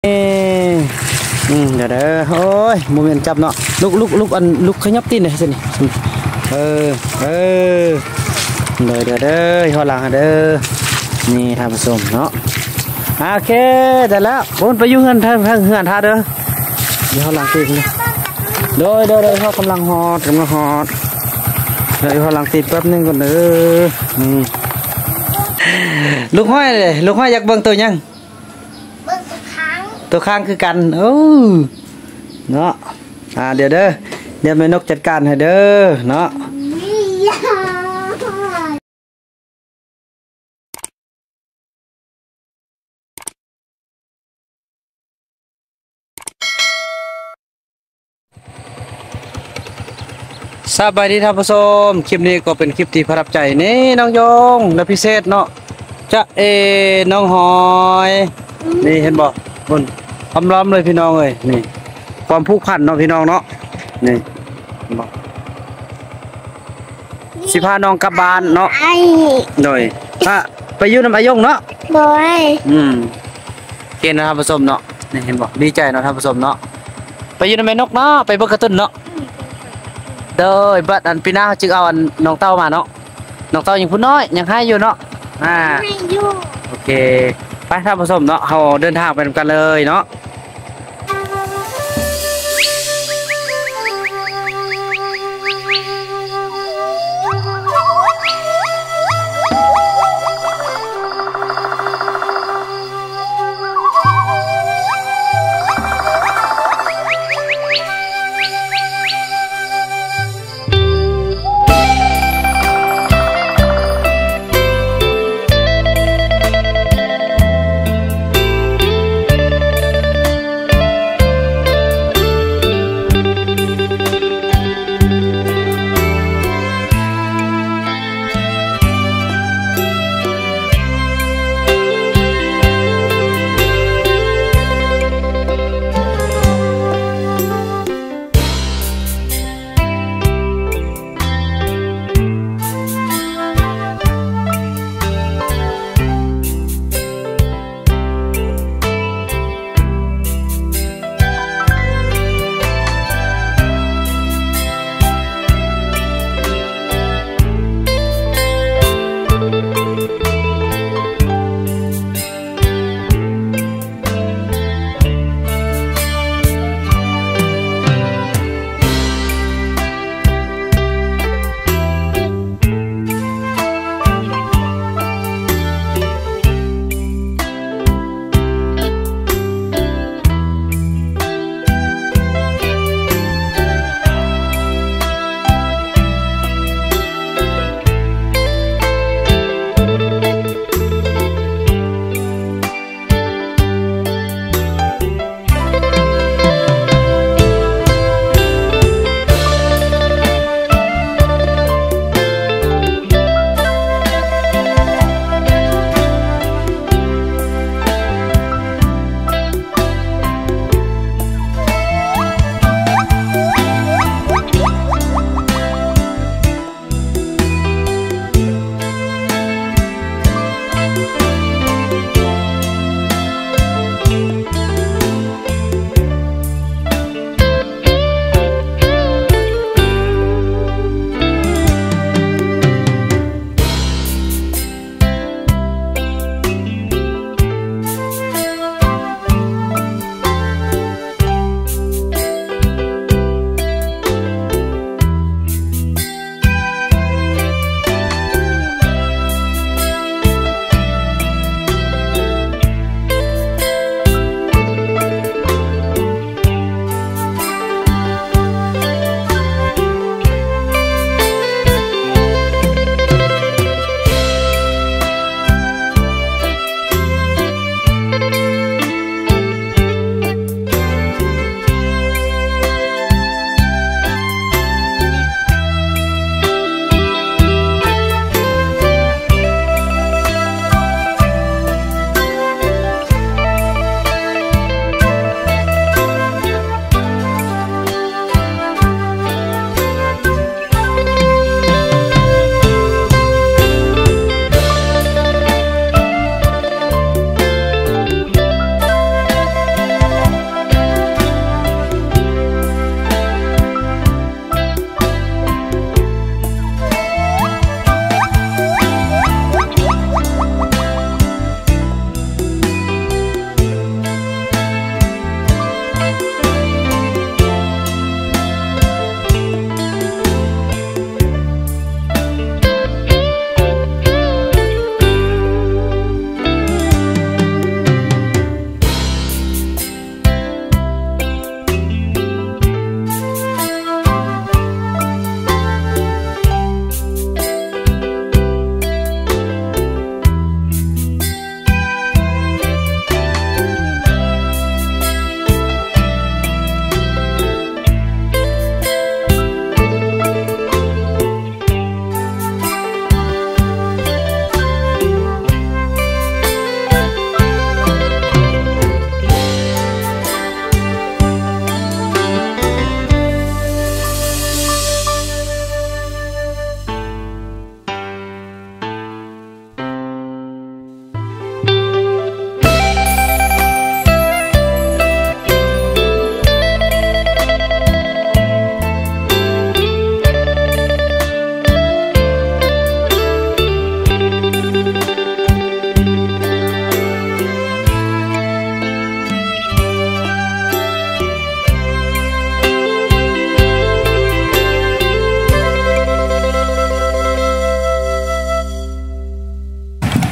เดี๋ยวโอ้ยโมเมนต์จับเนาะลุกอันลุกขยับตีนเลยสิเออเด้อหัวหลังเด้อนี่ท่านผู้ชมเนาะโอเคแต่แล้วคนไปยุ่งเงินทางเหือนท่าเด้อเดี๋ยวหัวหลังตีนเลยโดยเขากำลังหอดเดี๋ยวหัวหลังตีนแป๊บนึงก่อนเด้อลูกห้อยเลยลูกห้อยอยากเบิ่งตัวยังตัวค้างคือกันโอ้เนาะเดี๋ยวแม่นกจัดการให้เด้อเนาะสบายดีท่านผู้ชมคลิปนี้ก็เป็นคลิปที่ประทับใจนี่น้องยงและพิเศษเนาะจะน้องหอยนี่เห็นบ่บนคำล้อมเลยพี่น้องเลยนี่ความผูกพันเนาะพี่น้องเนาะนี่บอกสิพาน้องกลับบ้านเนาะโดยไปอยู่น้ำอายงเนาะโดยเกณฑ์นะครับผสมเนาะนี่เห็นบอกดีใจเนาะท่านผสมเนาะไปอยู่น้ำแม่นกเนาะไปเบิกกระตุ้นเนาะโดยบัดอันปีหน้าจึงเอาอันน้องเต้ามาเนาะน้องเต้ายังพูดน้อยยังให้อยู่เนาะโอเคไปท่านผสมเนาะเราเดินทางไปกันเลยเนาะ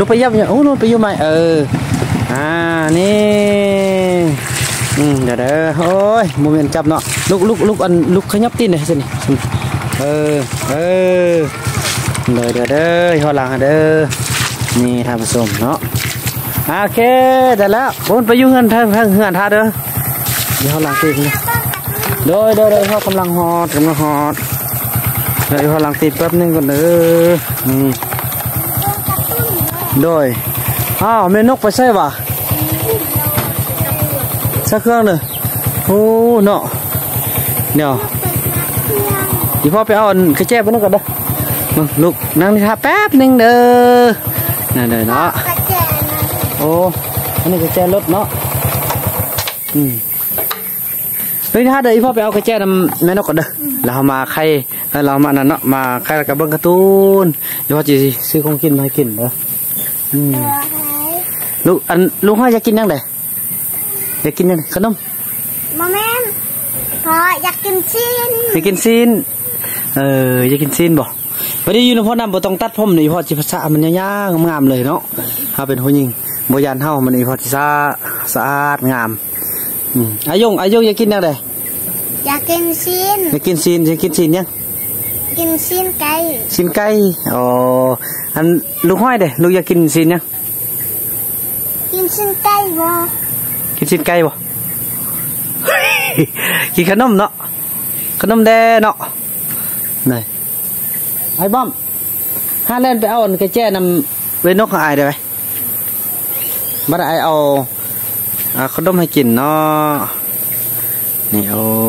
ลูกไปยับเนี่ยโอ้ลูกไปอยู่ใหม่นี่เดี๋ยวโอ้ยโมเมนต์จับเนาะลูกอันลูกขยับตีนเลยสินี่เดี๋ยวหัวหลังเด้อนี่ท่านผู้ชมเนาะโอเคแต่แล้วผมไปอยู่เฮือนท่าเด้อเดี๋ยวหัวหลังตีนโดยเขากำลังหอดเดี๋ยวหัวหลังตีนแป๊บนึงก่อนเด้อโดยแม่นกไปใช่ป่ะสักเครื่องเลยโอ้เนาะเดี๋ยวพ่อไปเอากระแจไปนั่งก่อนเด้อลูกนั่งนี่ท่าแป๊บนึงเด้อนั่นเลยเนาะโอ้อันนี้กระแจรถเนาะเฮ้ยถ้าเดี๋ยวพ่อไปเอากระแจนำแม่นกก่อนเด้อเรามาใครเรามานั่นเนาะมาใครกับเบิ้งการ์ตูนเดี๋ยวพ่อจะซื้อของกินมาให้กินเด้อลูกห้อยอยากกินยังไงอยากกินยังขนมโมเมนพออยากกินซีนอยากกินซีนอยากกินซีนบ่วันนี้อยู่ในพ่อนำบ่ต้องตัดผมนี่พ่อจิภาษามันยากๆงามเลยเนาะถ้าเป็นผู้หญิงโบยานเฮามันนี่พ่อจิสะอาดงามอายงอยากกินยังไงอยากกินซีนอยากกินซีนยังกินซีนไก่อันลูกห้อยเด้ลูกอยากกินซีนยังกินซีนไก่บ่กินซีนไก่บ่กินขนมเนาะขนมแดงเนาะไหนไอ้บ้อมห้าเล่นไปเอากระแจนำเวนกของไอ้ได้ไหมมาได้เอาขนมให้กินเนาะนี่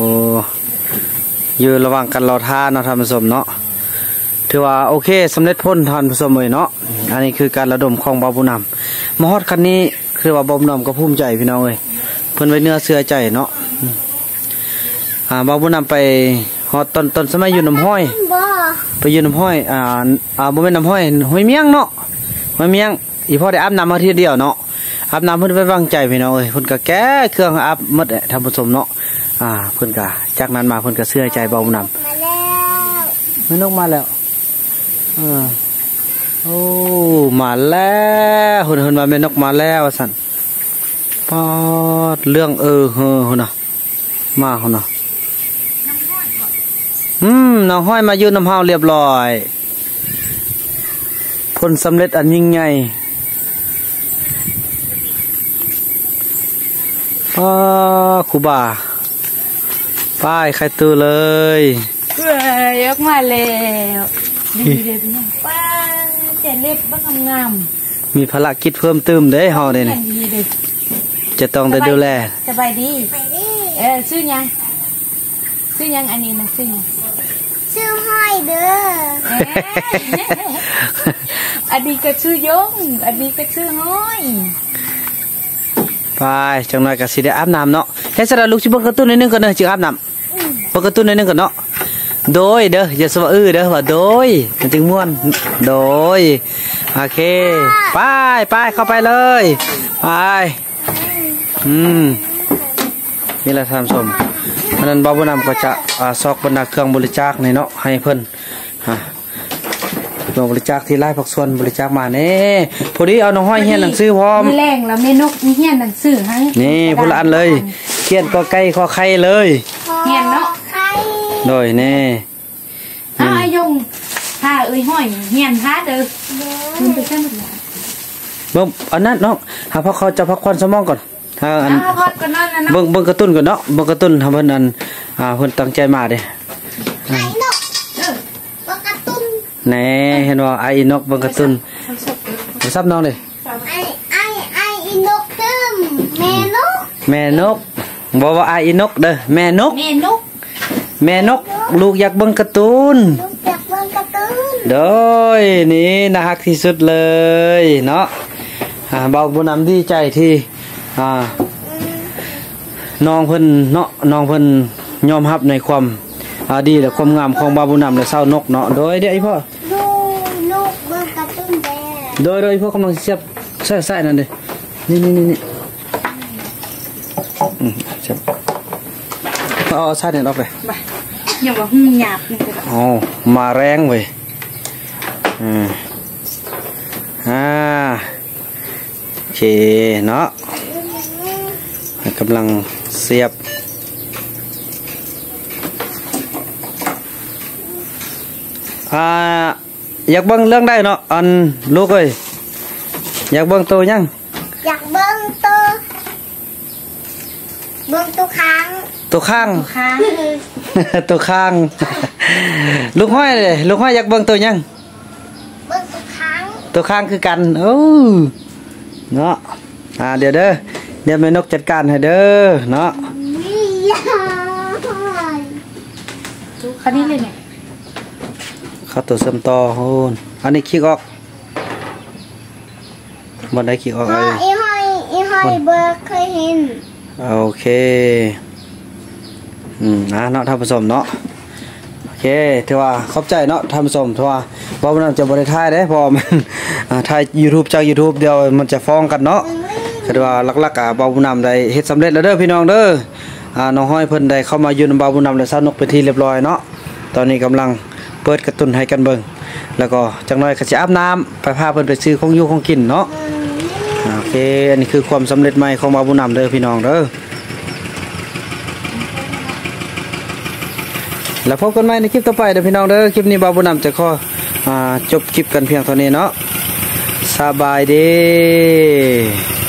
อยู่ระหว่างกันรอท่าเนาะท่านผู้ชมเนาะถือว่าโอเคสำเร็จพ้นท่านผู้ชมเลยเนาะอันนี้คือการระดมของบาบุนำมหอดคันนี้คือว่าบาบุนำก็ภูมิใจพี่น้องเลยเพิ่นไว้เนื้อเสื้อใจเนาะบาบุนำไปหอดต้นสมัยอยู่น้ำห้อยไปอยู่น้ำห้อยบ่แม่นน้ำห้อยเมียงเนาะห้อยเมียงอีพ่อได้อาบน้ำมาทีเดียวเนาะอาบน้ำเพิ่นไว้วางใจพี่น้องเลยเพิ่นก็แก้เครื่องอาบหมดท่านผู้ชมเนาะเพิ่นก็จากนั้นมาเพิ่นก็เสื้อใจบาบุนำแม่นกมาแล้วโอ้มาแล้วเพิ่นมาแม่นกมาแล้วสั่นปอดเรื่องหุ่นน่ะมาหุ่นน่ะน้องห้อยมายืนน้ำเฮาเรียบร้อยผลสำเร็จอันยิ่งใหญ่ครูบาป้ายใครตื่นเลยยกมาแล้วดีเลยเป็นยังป้าเจ็ดเล็บบ้างงามมีภารกิจเพิ่มเติมเด้เฮาเด้นี่จะต้องได้ดูแลสบายดีชื่อยังอันนี้นะชื่อยังชื่อห้อยเด้ออันนี้ก็ชื่อยงอันนี้ก็ชื่อห้อยไปจังหน่อยก็สิได้อาบน้ำเนาะให้สระลูกชิบกระตุ้นนิดนึงก่อนเนอะจึงอาบน้ำกระตุ้นนิดนึงก่อนเนาะโดยเด้ออย่าสวะเด้อว่าโดยมันจึงม่วนโดยโอเคไปเข้าไปเลยไปนี่แหละท่านผู้ชมอันนั้นบาบุนำก็จะซอกบรรดาเครื่องบริจาคในเนาะให้เพิ่นเครื่องบริจาคที่ไล่ผักส่วนบริจาคมาเนี่ยพอดีเอาน้องห้อยเฮียนหนังสือพร้อมแรงแล้วแม่นกมีเฮียนหนังสือให้นี่พูดละอันเลยเขียนก็ไก่ข้อไข่เลยเฮียนเนาะโดยนี่เอาไอ้ยงผ้าห้อยเฮียนผ้าเด้อคุณไปเส้นหมดแล้วอันนั้นเนาะหาพักเขาจะพักควันสมองก่อนเบิ่งกระตุ้นก่อนเนาะเบิ่งกระตุ้นทำเพิ่นนั้นเพิ่นตั้งใจมาเด้ไอ้นกเบิ่งกระตุ้นแหน่เห็นว่าไอ้นกเบิ่งกระตุ้นซับน้องเลยไอ้นกตึมแม่นกบอกว่าไอ้นกเด้อแม่นกลูกอยากเบิ่งกระตุ้นโดยนี่น่ารักที่สุดเลยเนาะเบาบุญนำดีใจที่น้องเพิ่นเนาะน้องเพิ่นยอมรับในความดีและความงามของบาบุญนำและเศร้านกเนาะโดยเดี๋ยวไอ้พ่อลูกเบิ่งกระตุ้นแดงโดยพ่อกำลังเสียบใส่นั่นเด้นี่เสียบเอาใส่เนี่ยออกไปอย่าว่าหุ่นหยาบนี่มาแรงเว้ยโอเคเนาะกำลังเสียบอยากเบิ่งเรื่องได้เนาะอันลูกเอ้ยอยากเบิ่งตัวยังอยากเบิ่งตัวค้างตัวข้างตัวข้างลูกห้อยเลยลูกห้อยอยากเบิ่งตัวยังเบิ่งตัวข้างคือกันโอ้เนาะเดี๋ยวเดี๋ยวแม่นกจัดการให้เด้อเนาะคันนี้เลยเนี่ยเข้าตัวเสริมต่อโหนอันนี้ขี้ออกบนได้ขี้ออกเลยอีห้อยเบอร์เคยเห็นโอเคเนาะท่านผู้ชมเนาะโอเคถือว่าขอบใจเนาะท่านผู้ชมถือว่าบ่าวมันจะบริถ่ายได้พอมันถ่าย YouTube จาก YouTube เดียวมันจะฟ้องกันเนาะคือว่าหลักๆบ่าวนํได้เฮ็ดสำเร็จแล้วเด้อพี่น้องเด้อน้องห้อยเพิ่นได้เข้ามาอยู่นำบ่าวนํและสาวนกเป็นที่เรียบร้อยเนาะตอนนี้กำลังเปิดกระตุ้นให้กันเบิ่งแล้วก็จังน้อยก็สิอาบน้ำไปพาเพิ่นไปซื้อของอยู่ของกินเนาะโอเคอันนี้คือความสำเร็จใหม่ของบ่าวนํเด้อพี่น้องเด้อแล้วพบกันใหม่ในคลิปต่อไปเด้อพี่น้องเด้อคลิปนี้บ่าวนํจะขอจบคลิปกันเพียงเท่านี้เนาะสบายดี